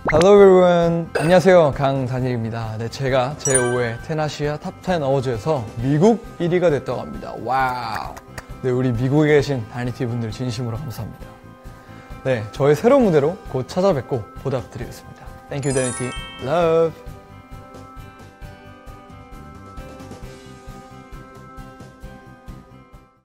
Hello everyone. 안녕하세요, 강다니엘입니다. 네, 제가 제5회 테나시아 탑10 어워즈에서 미국 1위가 됐다고 합니다. 와우. 네, 우리 미국에 계신 다니티 분들 진심으로 감사합니다. 네, 저의 새로운 무대로 곧 찾아뵙고 보답드리겠습니다. Thank you, 다니티. Love.